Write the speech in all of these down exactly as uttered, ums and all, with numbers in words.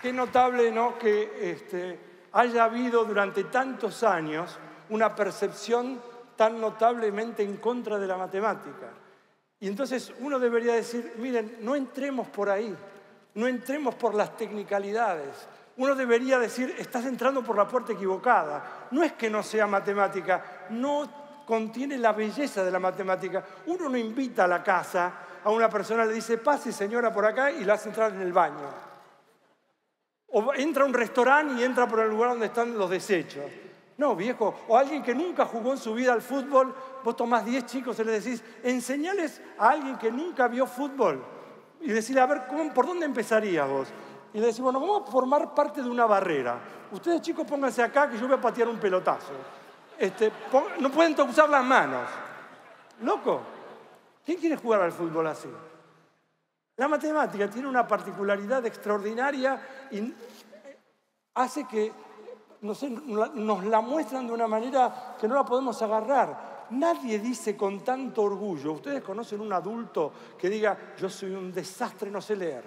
Qué notable, ¿no?, que este, haya habido durante tantos años una percepción tan notablemente en contra de la matemática. Y entonces uno debería decir, miren, no entremos por ahí, no entremos por las tecnicalidades. Uno debería decir, estás entrando por la puerta equivocada. No es que no sea matemática, no contiene la belleza de la matemática. Uno no invita a la casa a una persona, le dice, pase señora por acá, y la hace entrar en el baño. O entra a un restaurante y entra por el lugar donde están los desechos. No, viejo. O alguien que nunca jugó en su vida al fútbol, vos tomás diez chicos y le decís, enseñales a alguien que nunca vio fútbol. Y decirle, a ver, ¿cómo, ¿por dónde empezarías vos? Y le decís, bueno, vamos a formar parte de una barrera. Ustedes, chicos, pónganse acá que yo voy a patear un pelotazo. Este, pon, no pueden usar las manos. Loco, ¿quién quiere jugar al fútbol así? La matemática tiene una particularidad extraordinaria y hace que, no sé, nos la muestran de una manera que no la podemos agarrar. Nadie dice con tanto orgullo, ustedes conocen un adulto que diga, yo soy un desastre, no sé leer.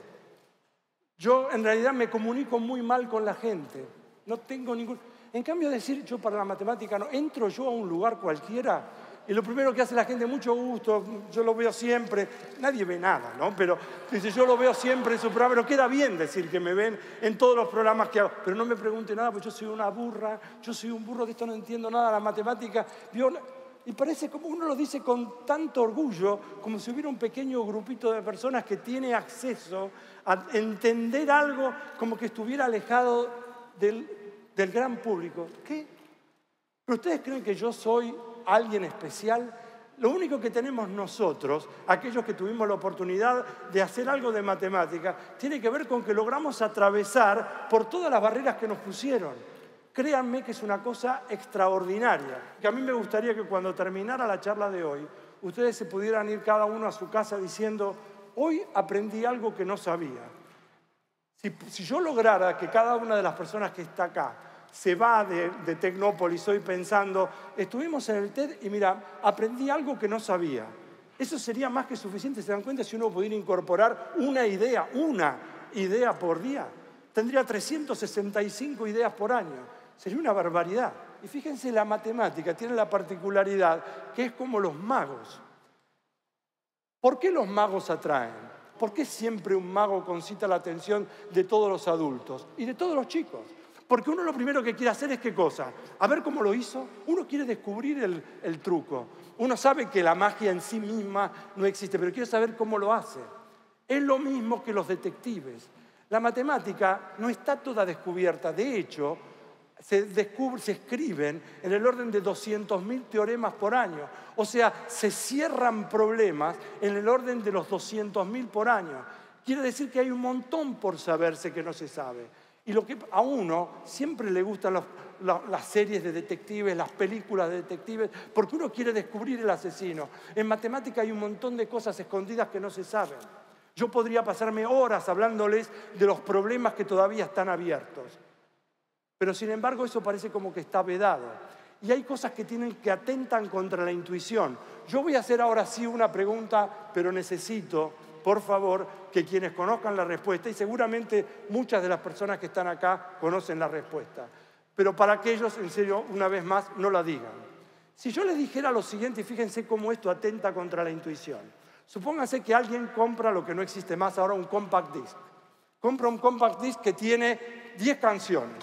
Yo en realidad me comunico muy mal con la gente, no tengo ningún... En cambio decir, yo para la matemática no, entro yo a un lugar cualquiera y lo primero que hace la gente, mucho gusto, yo lo veo siempre, nadie ve nada, ¿no? Pero dice, yo lo veo siempre en su programa, pero queda bien decir que me ven en todos los programas que hago, pero no me pregunte nada, porque yo soy una burra, yo soy un burro, de esto no entiendo nada, la matemática, yo... Y parece como uno lo dice con tanto orgullo, como si hubiera un pequeño grupito de personas que tiene acceso a entender algo como que estuviera alejado del, del gran público. ¿Qué? ¿Pero ustedes creen que yo soy alguien especial? Lo único que tenemos nosotros, aquellos que tuvimos la oportunidad de hacer algo de matemática, tiene que ver con que logramos atravesar por todas las barreras que nos pusieron. Créanme que es una cosa extraordinaria, que a mí me gustaría que cuando terminara la charla de hoy, ustedes se pudieran ir cada uno a su casa diciendo, hoy aprendí algo que no sabía. Si, si yo lograra que cada una de las personas que está acá se va de, de Tecnópolis hoy pensando, estuvimos en el TED y mira, aprendí algo que no sabía. Eso sería más que suficiente, ¿se dan cuenta? Si uno pudiera incorporar una idea, una idea por día, tendría trescientas sesenta y cinco ideas por año. Sería una barbaridad. Y fíjense, la matemática tiene la particularidad que es como los magos. ¿Por qué los magos atraen? ¿Por qué siempre un mago concita la atención de todos los adultos y de todos los chicos? Porque uno lo primero que quiere hacer es ¿qué cosa? A ver cómo lo hizo. Uno quiere descubrir el, el truco. Uno sabe que la magia en sí misma no existe, pero quiere saber cómo lo hace. Es lo mismo que los detectives. La matemática no está toda descubierta. De hecho, se, descubre, se escriben en el orden de doscientos mil teoremas por año. O sea, se cierran problemas en el orden de los doscientos mil por año. Quiere decir que hay un montón por saberse que no se sabe. Y lo que a uno siempre le gustan los, la, las series de detectives, las películas de detectives, porque uno quiere descubrir el asesino. En matemática hay un montón de cosas escondidas que no se saben. Yo podría pasarme horas hablándoles de los problemas que todavía están abiertos. Pero sin embargo eso parece como que está vedado. Y hay cosas que, tienen, que atentan contra la intuición. Yo voy a hacer ahora sí una pregunta, pero necesito, por favor, que quienes conozcan la respuesta, y seguramente muchas de las personas que están acá conocen la respuesta, pero para aquellos, en serio, una vez más, no la digan. Si yo les dijera lo siguiente, y fíjense cómo esto atenta contra la intuición. Supónganse que alguien compra lo que no existe más ahora, un compact disc. Compra un compact disc que tiene diez canciones.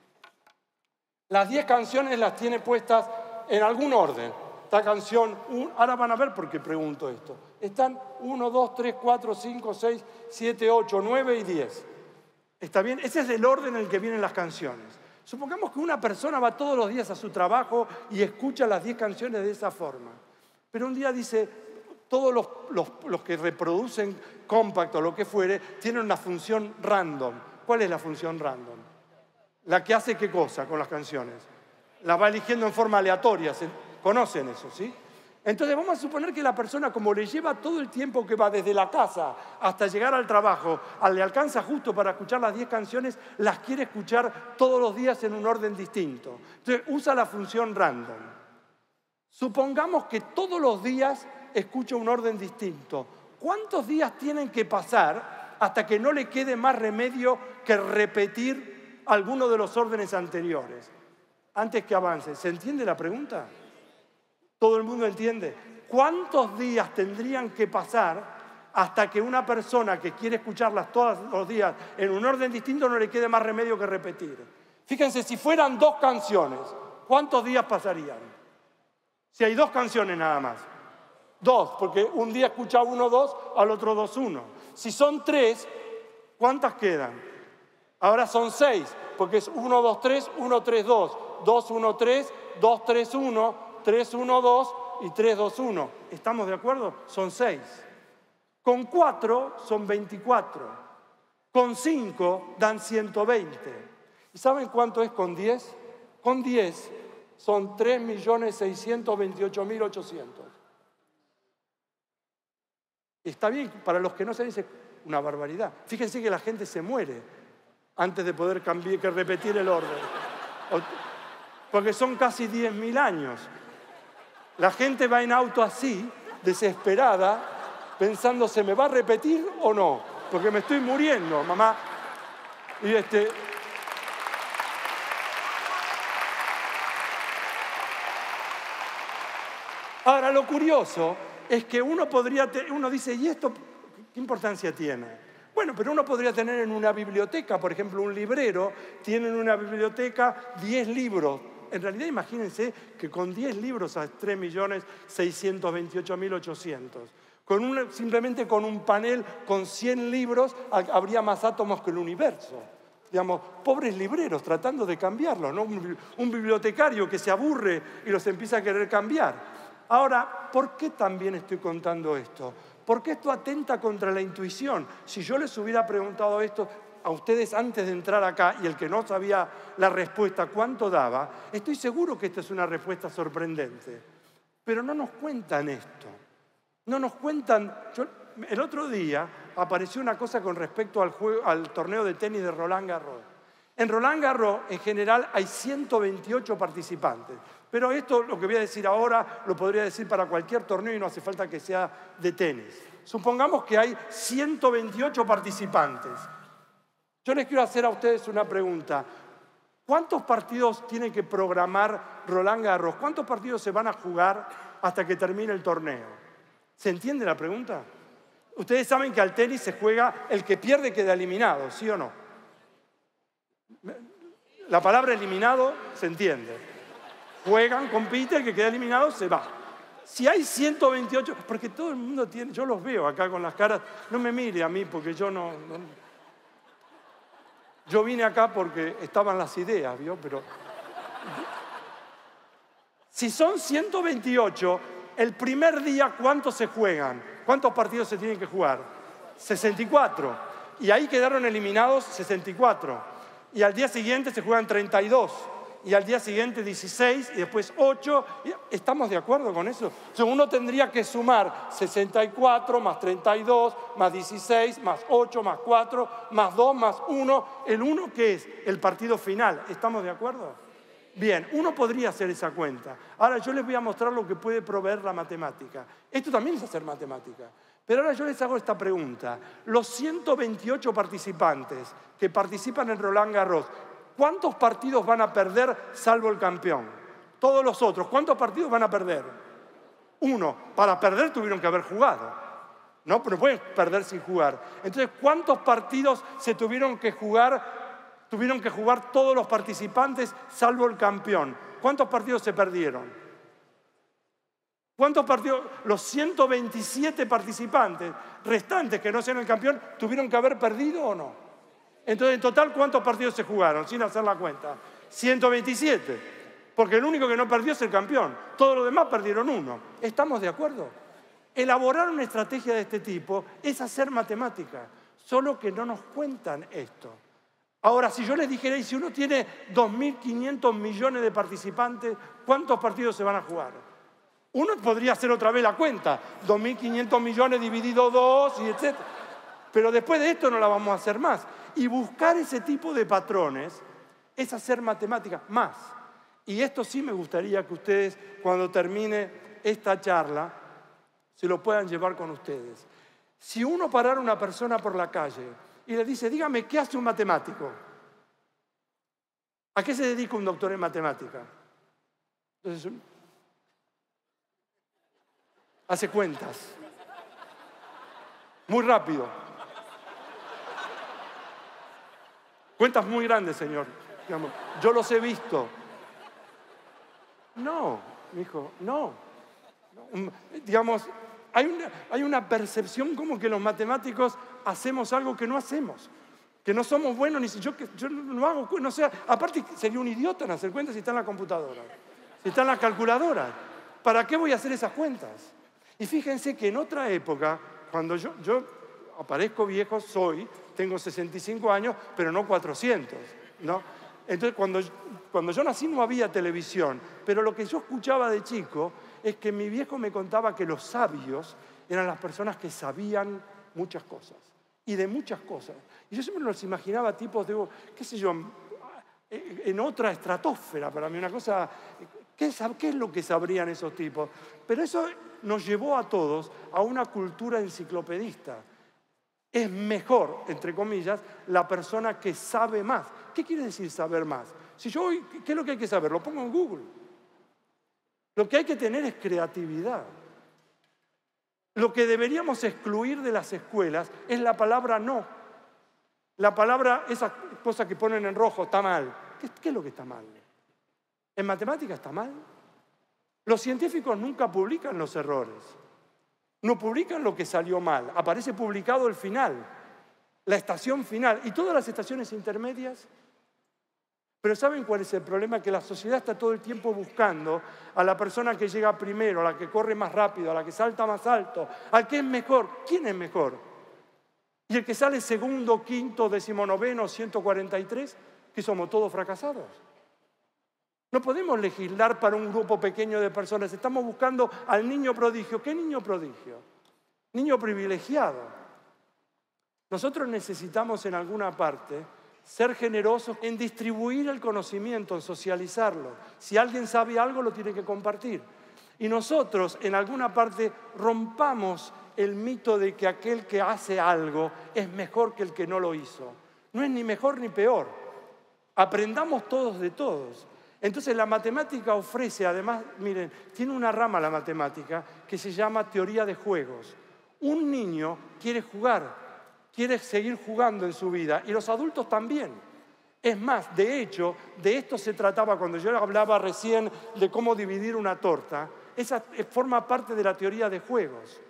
Las diez canciones las tiene puestas en algún orden. Esta canción, un, ahora van a ver por qué pregunto esto. Están uno, dos, tres, cuatro, cinco, seis, siete, ocho, nueve y diez. ¿Está bien? Ese es el orden en el que vienen las canciones. Supongamos que una persona va todos los días a su trabajo y escucha las diez canciones de esa forma. Pero un día dice, todos los, los, los que reproducen compact o lo que fuere, tienen una función random. ¿Cuál es la función random? La que hace qué cosa con las canciones. La va eligiendo en forma aleatoria. ¿Conocen eso, sí? Entonces vamos a suponer que la persona, como le lleva todo el tiempo que va desde la casa hasta llegar al trabajo, le alcanza justo para escuchar las diez canciones, las quiere escuchar todos los días en un orden distinto. Entonces usa la función random. Supongamos que todos los días escucha un orden distinto. ¿Cuántos días tienen que pasar hasta que no le quede más remedio que repetir alguno de los órdenes anteriores. Antes que avance, ¿se entiende la pregunta? ¿Todo el mundo entiende? ¿Cuántos días tendrían que pasar hasta que una persona que quiere escucharlas todos los días en un orden distinto no le quede más remedio que repetir? Fíjense, si fueran dos canciones, ¿cuántos días pasarían? Si hay dos canciones nada más. Dos, porque un día escucha uno dos, al otro dos uno. Si son tres, ¿cuántas quedan? Ahora son seis, porque es uno dos tres, uno tres dos, dos uno tres, dos tres uno, tres uno dos y tres dos uno. ¿Estamos de acuerdo? Son seis. Con cuatro son veinticuatro. Con cinco dan ciento veinte. ¿Y saben cuánto es con diez? Con diez son tres millones seiscientos veintiocho mil ochocientos. Está bien, para los que no se dice una barbaridad. Fíjense que la gente se muere antes de poder cambiar, que repetir el orden. Porque son casi diez mil años. La gente va en auto así, desesperada, pensando, ¿se me va a repetir o no? Porque me estoy muriendo, mamá. Y este... Ahora, lo curioso es que uno podría, uno dice, ¿y esto qué importancia tiene? Bueno, pero uno podría tener en una biblioteca, por ejemplo, un librero, tiene en una biblioteca diez libros. En realidad, imagínense que con diez libros a tres millones seiscientos veintiocho mil ochocientos. Con un, simplemente con un panel con cien libros habría más átomos que el universo. Digamos, pobres libreros tratando de cambiarlo, ¿no? Un, un bibliotecario que se aburre y los empieza a querer cambiar. Ahora, ¿por qué también estoy contando esto? Porque esto atenta contra la intuición. Si yo les hubiera preguntado esto a ustedes antes de entrar acá y el que no sabía la respuesta, ¿cuánto daba? Estoy seguro que esta es una respuesta sorprendente. Pero no nos cuentan esto. No nos cuentan... Yo, el otro día apareció una cosa con respecto al, juego, al torneo de tenis de Roland Garros. En Roland Garros, en general, hay ciento veintiocho participantes. Pero esto, lo que voy a decir ahora, lo podría decir para cualquier torneo y no hace falta que sea de tenis. Supongamos que hay ciento veintiocho participantes. Yo les quiero hacer a ustedes una pregunta. ¿Cuántos partidos tiene que programar Roland Garros? ¿Cuántos partidos se van a jugar hasta que termine el torneo? ¿Se entiende la pregunta? Ustedes saben que al tenis se juega, el que pierde queda eliminado, ¿sí o no? La palabra eliminado se entiende. Juegan, compiten, el que queda eliminado se va. Si hay ciento veintiocho, porque todo el mundo tiene, yo los veo acá con las caras, no me mire a mí porque yo no, no yo vine acá porque estaban las ideas, ¿vio? Pero si son ciento veintiocho, el primer día, ¿cuántos se juegan? ¿Cuántos partidos se tienen que jugar? sesenta y cuatro. Y ahí quedaron eliminados sesenta y cuatro. Y al día siguiente se juegan treinta y dos. Y al día siguiente dieciséis y después ocho. ¿Estamos de acuerdo con eso? O sea, uno tendría que sumar sesenta y cuatro más treinta y dos más dieciséis más ocho más cuatro más dos más uno. ¿El uno qué es? El partido final. ¿Estamos de acuerdo? Bien, uno podría hacer esa cuenta. Ahora yo les voy a mostrar lo que puede proveer la matemática. Esto también es hacer matemática. Pero ahora yo les hago esta pregunta. Los ciento veintiocho participantes que participan en Roland Garros, ¿cuántos partidos van a perder salvo el campeón? Todos los otros, ¿cuántos partidos van a perder? Uno. Para perder tuvieron que haber jugado. No, pero no pueden perder sin jugar. Entonces, ¿cuántos partidos se tuvieron que jugar? Tuvieron que jugar todos los participantes salvo el campeón. ¿Cuántos partidos se perdieron? ¿Cuántos partidos? Los ciento veintisiete participantes restantes que no sean el campeón, ¿tuvieron que haber perdido o no? Entonces, en total, ¿cuántos partidos se jugaron? Sin hacer la cuenta. ciento veintisiete. Porque el único que no perdió es el campeón. Todos los demás perdieron uno. ¿Estamos de acuerdo? Elaborar una estrategia de este tipo es hacer matemática. Solo que no nos cuentan esto. Ahora, si yo les dijera, y si uno tiene dos mil quinientos millones de participantes, ¿cuántos partidos se van a jugar? Uno podría hacer otra vez la cuenta. dos mil quinientos millones dividido dos, y etcétera. Pero después de esto no la vamos a hacer más. Y buscar ese tipo de patrones es hacer matemática más. Y esto sí me gustaría que ustedes, cuando termine esta charla, se lo puedan llevar con ustedes. Si uno parara a una persona por la calle y le dice, dígame, ¿qué hace un matemático? ¿A qué se dedica un doctor en matemática? Entonces, hace cuentas. Muy rápido. Cuentas muy grandes, señor. Digamos, yo los he visto. No, hijo, no. no. Digamos, hay una, hay una percepción como que los matemáticos hacemos algo que no hacemos. Que no somos buenos, ni si yo, yo no hago, no sé, aparte sería un idiota en hacer cuentas si está en la computadora, si está en la calculadora. ¿Para qué voy a hacer esas cuentas? Y fíjense que en otra época, cuando yo, yo aparezco viejo, soy, tengo sesenta y cinco años, pero no cuatrocientos, ¿no? Entonces, cuando, cuando yo nací no había televisión, pero lo que yo escuchaba de chico es que mi viejo me contaba que los sabios eran las personas que sabían muchas cosas, y de muchas cosas. Y yo siempre los imaginaba tipos de, qué sé yo, en otra estratosfera para mí, una cosa, ¿qué, qué es lo que sabrían esos tipos? Pero eso nos llevó a todos a una cultura enciclopedista. Es mejor, entre comillas, la persona que sabe más. ¿Qué quiere decir saber más? Si yo hoy, ¿qué es lo que hay que saber? Lo pongo en Google. Lo que hay que tener es creatividad. Lo que deberíamos excluir de las escuelas es la palabra no. La palabra, esa cosa que ponen en rojo, está mal. ¿Qué, qué es lo que está mal? ¿En matemáticas está mal? Los científicos nunca publican los errores. No publican lo que salió mal. Aparece publicado el final, la estación final y todas las estaciones intermedias. Pero ¿saben cuál es el problema? Que la sociedad está todo el tiempo buscando a la persona que llega primero, a la que corre más rápido, a la que salta más alto, al que es mejor. ¿Quién es mejor? Y el que sale segundo, quinto, decimonoveno, ciento cuarenta y tres, que somos todos fracasados. No podemos legislar para un grupo pequeño de personas. Estamos buscando al niño prodigio. ¿Qué niño prodigio? Niño privilegiado. Nosotros necesitamos en alguna parte ser generosos en distribuir el conocimiento, en socializarlo. Si alguien sabe algo, lo tiene que compartir. Y nosotros, en alguna parte, rompamos el mito de que aquel que hace algo es mejor que el que no lo hizo. No es ni mejor ni peor. Aprendamos todos de todos. Entonces la matemática ofrece, además, miren, tiene una rama la matemática que se llama teoría de juegos. Un niño quiere jugar, quiere seguir jugando en su vida y los adultos también. Es más, de hecho, de esto se trataba cuando yo hablaba recién de cómo dividir una torta. Esa forma parte de la teoría de juegos.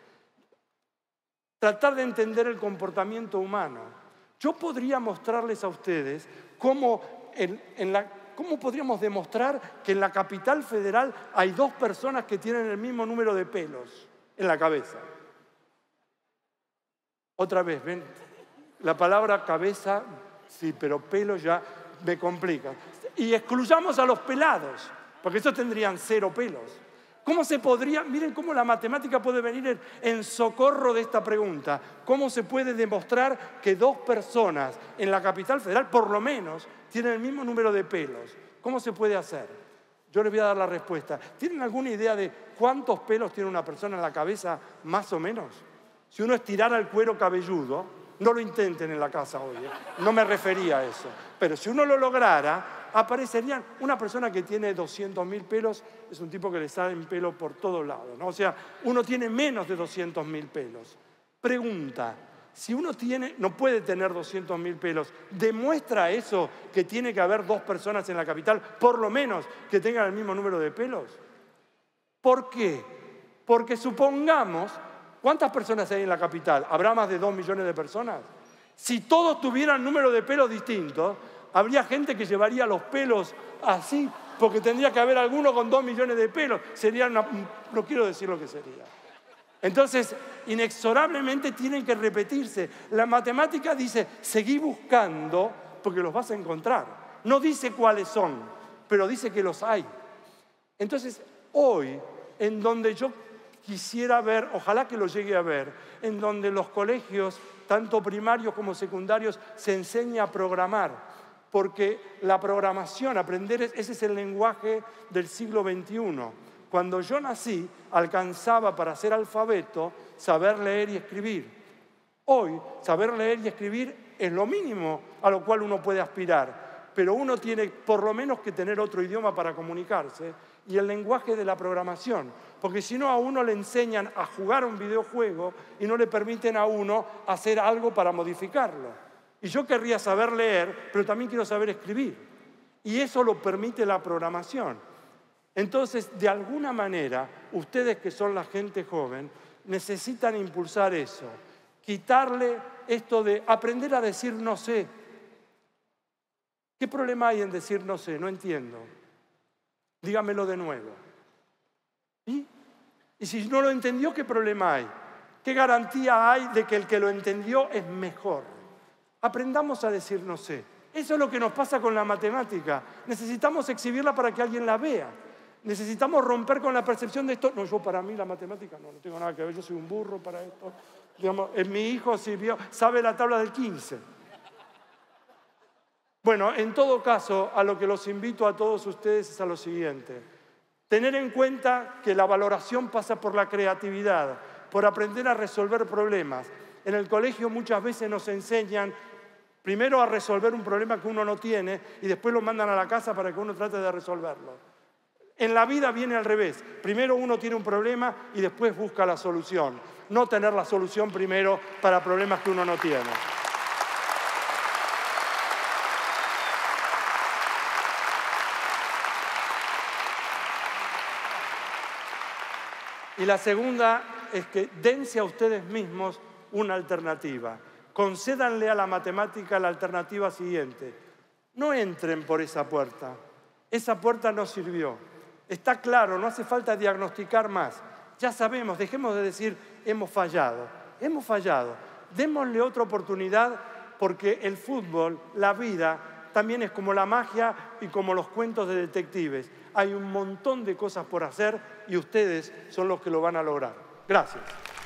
Tratar de entender el comportamiento humano. Yo podría mostrarles a ustedes cómo en, en la... ¿Cómo podríamos demostrar que en la capital federal hay dos personas que tienen el mismo número de pelos en la cabeza? Otra vez, ven, la palabra cabeza, sí, pero pelo ya me complica. Y excluyamos a los pelados, porque esos tendrían cero pelos. ¿Cómo se podría, miren cómo la matemática puede venir en, en socorro de esta pregunta? ¿Cómo se puede demostrar que dos personas en la capital federal, por lo menos, tienen el mismo número de pelos? ¿Cómo se puede hacer? Yo les voy a dar la respuesta. ¿Tienen alguna idea de cuántos pelos tiene una persona en la cabeza, más o menos? Si uno estirara el cuero cabelludo, no lo intenten en la casa hoy, ¿eh? No me refería a eso. Pero si uno lo lograra, aparecerían una persona que tiene doscientos mil pelos, es un tipo que le salen pelos por todos lados, ¿no? O sea, uno tiene menos de doscientos mil pelos. Pregunta, si uno tiene, no puede tener doscientos mil pelos, ¿demuestra eso que tiene que haber dos personas en la capital, por lo menos, que tengan el mismo número de pelos? ¿Por qué? Porque supongamos, ¿cuántas personas hay en la capital? ¿Habrá más de dos millones de personas? Si todos tuvieran número de pelos distintos, habría gente que llevaría los pelos así, porque tendría que haber alguno con dos millones de pelos. Sería una, no quiero decir lo que sería. Entonces, inexorablemente tienen que repetirse. La matemática dice, seguí buscando porque los vas a encontrar. No dice cuáles son, pero dice que los hay. Entonces, hoy, en donde yo quisiera ver, ojalá que lo llegue a ver, en donde los colegios, tanto primarios como secundarios, se enseña a programar. Porque la programación, aprender, ese es el lenguaje del siglo veintiuno. Cuando yo nací, alcanzaba para ser alfabeto saber leer y escribir. Hoy, saber leer y escribir es lo mínimo a lo cual uno puede aspirar, pero uno tiene por lo menos que tener otro idioma para comunicarse y el lenguaje de la programación, porque si no a uno le enseñan a jugar un videojuego y no le permiten a uno hacer algo para modificarlo. Y yo querría saber leer, pero también quiero saber escribir, y eso lo permite la programación. Entonces, de alguna manera, ustedes que son la gente joven, necesitan impulsar eso, quitarle esto de aprender a decir no sé. ¿Qué problema hay en decir no sé? No entiendo. Dígamelo de nuevo. ¿Y? Y si no lo entendió, ¿qué problema hay? ¿Qué garantía hay de que el que lo entendió es mejor? Aprendamos a decir no sé. Eso es lo que nos pasa con la matemática. Necesitamos exhibirla para que alguien la vea. Necesitamos romper con la percepción de esto. No, yo para mí la matemática no, no tengo nada que ver, yo soy un burro para esto. Digamos, mi hijo sí vio, sabe la tabla del quince. Bueno, en todo caso, a lo que los invito a todos ustedes es a lo siguiente. Tener en cuenta que la valoración pasa por la creatividad, por aprender a resolver problemas. En el colegio muchas veces nos enseñan primero a resolver un problema que uno no tiene y después lo mandan a la casa para que uno trate de resolverlo. En la vida viene al revés. Primero uno tiene un problema y después busca la solución. No tener la solución primero para problemas que uno no tiene. Y la segunda es que dense a ustedes mismos una alternativa. Concédanle a la matemática la alternativa siguiente. No entren por esa puerta. Esa puerta no sirvió. Está claro, no hace falta diagnosticar más. Ya sabemos, dejemos de decir hemos fallado. Hemos fallado. Démosle otra oportunidad porque el fútbol, la vida, también es como la magia y como los cuentos de detectives. Hay un montón de cosas por hacer y ustedes son los que lo van a lograr. Gracias.